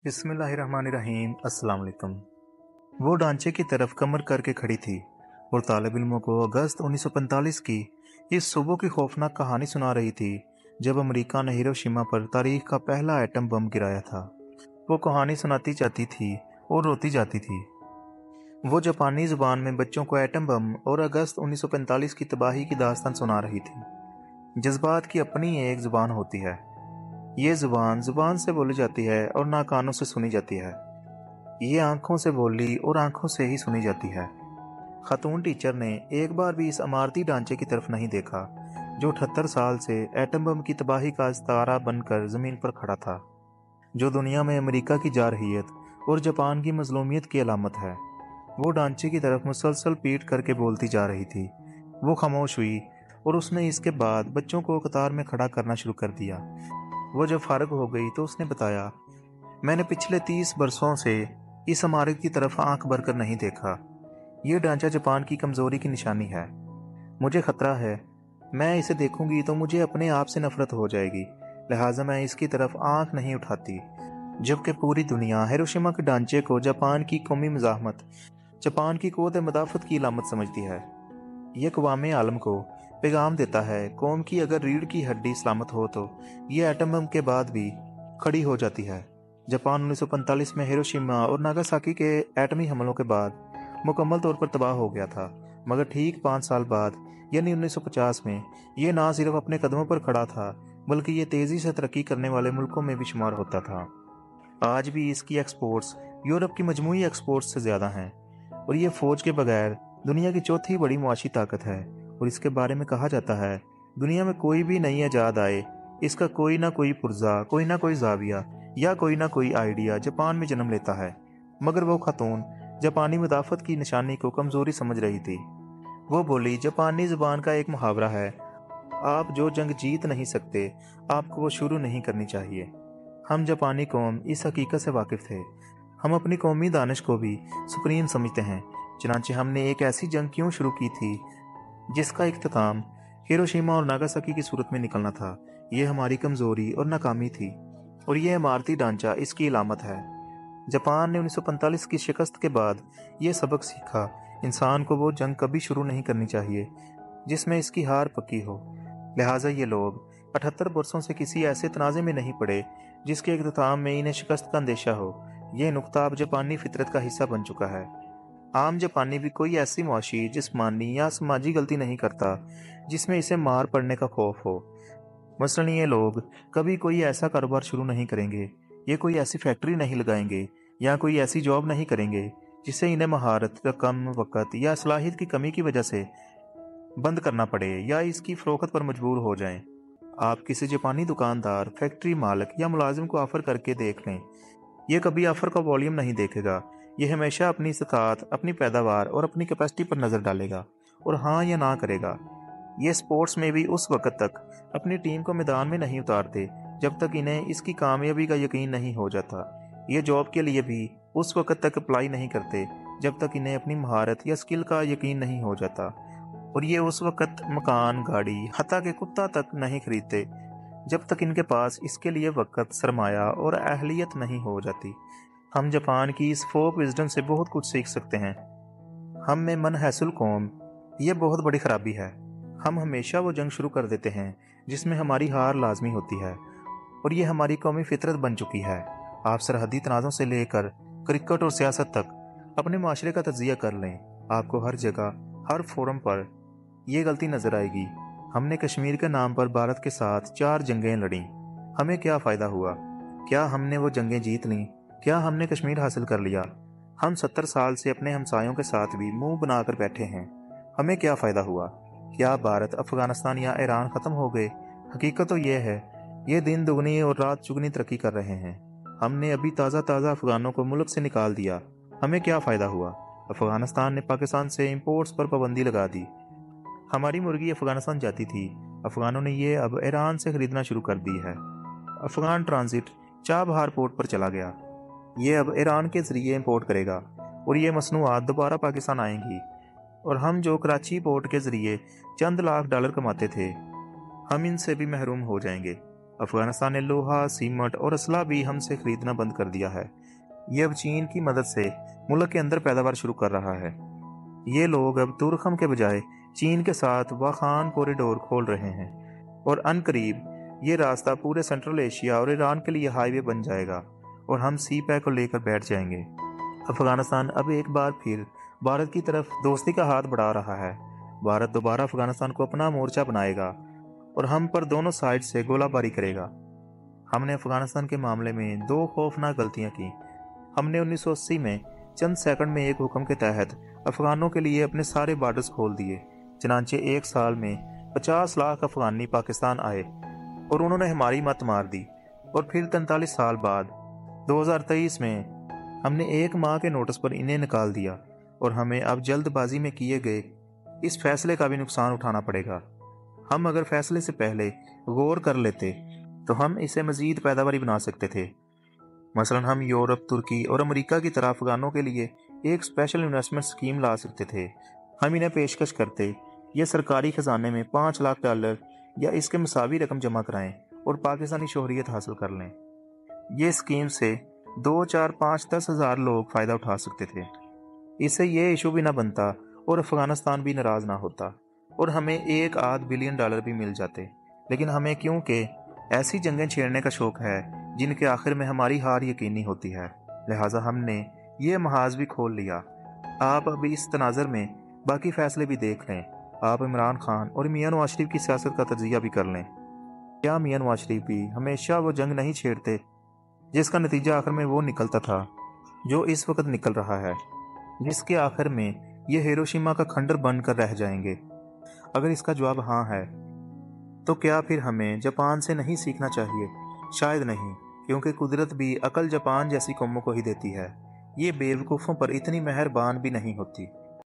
बिस्मिल्लाहिर्रहमानिर्रहीम। अस्सलाम वालेकुम। वो ढांचे की तरफ कमर करके खड़ी थी और तालिब इल्मों को अगस्त 1945 की इस सुबह की खौफनाक कहानी सुना रही थी जब अमेरिका ने हिरोशिमा पर तारीख का पहला एटम बम गिराया था। वो कहानी सुनाती जाती थी और रोती जाती थी। वो जापानी जुबान में बच्चों को एटम बम और अगस्त 1945 की तबाही की दास्तान सुना रही थी। जज्बात की अपनी एक जुबान होती है। ये जुबान जुबान से बोली जाती है और ना कानों से सुनी जाती है। ये आंखों से बोली और आंखों से ही सुनी जाती है। खातून टीचर ने एक बार भी इस इमारती ढांचे की तरफ नहीं देखा जो 78 साल से एटम बम की तबाही का सितारा बनकर जमीन पर खड़ा था, जो दुनिया में अमेरिका की जारहियत और जापान की मजलूमियत की अलामत है। वो ढांचे की तरफ मुसलसल पीठ करके बोलती जा रही थी। वो खामोश हुई और उसने इसके बाद बच्चों को कतार में खड़ा करना शुरू कर दिया। वो जब फारग हो गई तो उसने बताया, मैंने पिछले 30 बरसों से इस इमारत की तरफ आंख भरकर नहीं देखा। ये ढांचा जापान की कमजोरी की निशानी है। मुझे खतरा है, मैं इसे देखूंगी तो मुझे अपने आप से नफरत हो जाएगी, लिहाजा मैं इसकी तरफ आंख नहीं उठाती। जबकि पूरी दुनिया हिरोशिमा के ढांचे को जापान की कौमी मज़ाहमत, जापान की क़ुव्वत मदाफ़त की अलामत समझती है। यह अक़वाम आलम को पैगाम देता है, कौम की अगर रीढ़ की हड्डी सलामत हो तो ये एटम बम के बाद भी खड़ी हो जाती है। जापान 1945 में हिरोशिमा और नागासाकी के एटमी हमलों के बाद मुकम्मल तौर पर तबाह हो गया था, मगर ठीक 5 साल बाद यानी 1950 में ये ना सिर्फ अपने कदमों पर खड़ा था बल्कि ये तेज़ी से तरक्की करने वाले मुल्कों में भी शुमार होता था। आज भी इसकी एक्सपोर्ट्स यूरोप की मजमूई एक्सपोर्ट्स से ज़्यादा हैं और ये फ़ौज के बगैर दुनिया की चौथी बड़ी मुआशी ताकत है। और इसके बारे में कहा जाता है, दुनिया में कोई भी नई ईजाद आए, इसका कोई ना कोई पुर्जा, कोई ना कोई जाविया या कोई ना कोई आइडिया जापान में जन्म लेता है। मगर वो खातून जापानी मुदाफ़त की निशानी को कमज़ोरी समझ रही थी। वो बोली, जापानी ज़ुबान का एक मुहावरा है, आप जो जंग जीत नहीं सकते आपको वो शुरू नहीं करनी चाहिए। हम जापानी कौम इस हकीकत से वाकिफ़ थे। हम अपनी कौमी दानिश को भी सुप्रीम समझते हैं। चनांचे हमने एक ऐसी जंग क्यों शुरू की थी जिसका इख्तिताम हिरोशिमा और नागासाकी की सूरत में निकलना था। ये हमारी कमज़ोरी और नाकामी थी और ये इमारती ढांचा इसकी अलामत है। जापान ने 1945 की शिकस्त के बाद ये सबक सीखा, इंसान को वो जंग कभी शुरू नहीं करनी चाहिए जिसमें इसकी हार पक्की हो। लिहाजा ये लोग 78 बरसों से किसी ऐसे तनाज़े में नहीं पड़े जिसके इख्तिताम में इन्हें शिकस्त का अंदेशा हो। ये नुक्ता अब जापानी फितरत का हिस्सा बन चुका है। आम जापानी भी कोई ऐसी मुआशी, जिस्मानी या समाजी गलती नहीं करता जिसमें इसे मार पड़ने का खौफ हो। मसलन ये लोग कभी कोई ऐसा कारोबार शुरू नहीं करेंगे, ये कोई ऐसी फैक्ट्री नहीं लगाएंगे या कोई ऐसी जॉब नहीं करेंगे जिससे इन्हें महारत, रकम, वक़्त या सलाहियत की कमी की वजह से बंद करना पड़े या इसकी फ़रोख्त पर मजबूर हो जाएं। आप किसी जापानी दुकानदार, फैक्ट्री मालिक या मुलाजिम को ऑफ़र करके देख लें, ये कभी ऑफ़र का वॉल्यूम नहीं देखेगा। ये हमेशा अपनी इस्तात, अपनी पैदावार और अपनी कैपेसिटी पर नज़र डालेगा और हाँ या ना करेगा। ये स्पोर्ट्स में भी उस वक़्त तक अपनी टीम को मैदान में नहीं उतारते जब तक इन्हें इसकी कामयाबी का यकीन नहीं हो जाता। ये जॉब के लिए भी उस वक़्त तक अप्लाई नहीं करते जब तक इन्हें अपनी महारत या स्किल का यकीन नहीं हो जाता। और ये उस वक़्त मकान, गाड़ी, हत्ता के कुत्ता तक नहीं खरीदते जब तक इनके पास इसके लिए वक़्त, सरमाया और अहलियत नहीं हो जाती। हम जापान की इस फोक विजडम से बहुत कुछ सीख सकते हैं। हम में मनहसूल कौम, ये बहुत बड़ी खराबी है। हम हमेशा वो जंग शुरू कर देते हैं जिसमें हमारी हार लाजमी होती है और ये हमारी कौमी फितरत बन चुकी है। आप सरहदी तनाज़ों से लेकर क्रिकेट और सियासत तक अपने माशरे का तज्ज़िया कर लें, आपको हर जगह, हर फोरम पर यह गलती नज़र आएगी। हमने कश्मीर के नाम पर भारत के साथ 4 जंगें लड़ी, हमें क्या फ़ायदा हुआ? क्या हमने वो जंगें जीत लीं? क्या हमने कश्मीर हासिल कर लिया? हम 70 साल से अपने हमसायों के साथ भी मुंह बनाकर बैठे हैं, हमें क्या फ़ायदा हुआ? क्या भारत, अफ़गानिस्तान या ईरान ख़त्म हो गए? हकीकत तो यह है, ये दिन दुगनी और रात चुगनी तरक्की कर रहे हैं। हमने अभी ताज़ा अफ़गानों को मुल्क से निकाल दिया, हमें क्या फ़ायदा हुआ? अफ़गानिस्तान ने पाकिस्तान से इंपोर्ट्स पर पाबंदी लगा दी। हमारी मुर्गी अफ़गानिस्तान जाती थी, अफ़गानों ने ये अब ईरान से ख़रीदना शुरू कर दी है। अफ़गान ट्रांजिट चाबहार पोर्ट पर चला गया, ये अब ईरान के ज़रिए इंपोर्ट करेगा और ये मसनूआत दोबारा पाकिस्तान आएंगी। और हम जो कराची पोर्ट के ज़रिए चंद लाख डॉलर कमाते थे, हम इनसे भी महरूम हो जाएंगे। अफगानिस्तान ने लोहा, सीमेंट और असला भी हमसे खरीदना बंद कर दिया है। ये अब चीन की मदद से मुल्क के अंदर पैदावार शुरू कर रहा है। ये लोग अब तुर्खम के बजाय चीन के साथ वाखान कॉरिडोर खोल रहे हैं और अनकरीब ये रास्ता पूरे सेंट्रल एशिया और ईरान के लिए हाईवे बन जाएगा और हम सी पैक को लेकर बैठ जाएंगे। अफगानिस्तान अब एक बार फिर भारत की तरफ दोस्ती का हाथ बढ़ा रहा है। भारत दोबारा अफगानिस्तान को अपना मोर्चा बनाएगा और हम पर दोनों साइड से गोलाबारी करेगा। हमने अफगानिस्तान के मामले में 2 खौफनाक गलतियां की। हमने 1980 में चंद सेकंड में एक हुक्म के तहत अफगानों के लिए अपने सारे बॉर्डर्स खोल दिए। चनांचे एक साल में 50 लाख अफगानी पाकिस्तान आए और उन्होंने हमारी मत मार दी। और फिर 43 साल बाद 2023 में हमने 1 माह के नोटिस पर इन्हें निकाल दिया और हमें अब जल्दबाजी में किए गए इस फैसले का भी नुकसान उठाना पड़ेगा। हम अगर फैसले से पहले गौर कर लेते तो हम इसे मज़ीद पैदावारी बना सकते थे। मसलन हम यूरोप, तुर्की और अमेरिका की तरह अफगानों के लिए एक स्पेशल इन्वेस्टमेंट स्कीम ला सकते थे। हम इन्हें पेशकश करते, ये सरकारी खजाने में $5 लाख या इसके मुसावी रकम जमा कराएं और पाकिस्तानी शोहरियत हासिल कर लें। ये स्कीम से 2, 4, 5, 10 हज़ार लोग फ़ायदा उठा सकते थे। इससे ये इशू भी ना बनता और अफगानिस्तान भी नाराज़ ना होता और हमें $1-8 बिलियन भी मिल जाते। लेकिन हमें क्योंकि ऐसी जंगें छेड़ने का शौक़ है जिनके आखिर में हमारी हार यकीनी होती है, लिहाजा हमने ये महाज भी खोल लिया। आप अभी इस तनाज़र में बाकी फ़ैसले भी देख लें। आप इमरान खान और मियां नवाज शरीफ की सियासत का तज्ज़िया भी कर लें। क्या मियां नवाज शरीफ भी हमेशा वो जंग नहीं छेड़ते जिसका नतीजा आखिर में वो निकलता था जो इस वक्त निकल रहा है, जिसके आखिर में ये हिरोशिमा का खंडर बनकर रह जाएंगे? अगर इसका जवाब हाँ है तो क्या फिर हमें जापान से नहीं सीखना चाहिए? शायद नहीं, क्योंकि कुदरत भी अकल जापान जैसी कौमों को ही देती है। ये बेवकूफ़ों पर इतनी मेहरबान भी नहीं होती।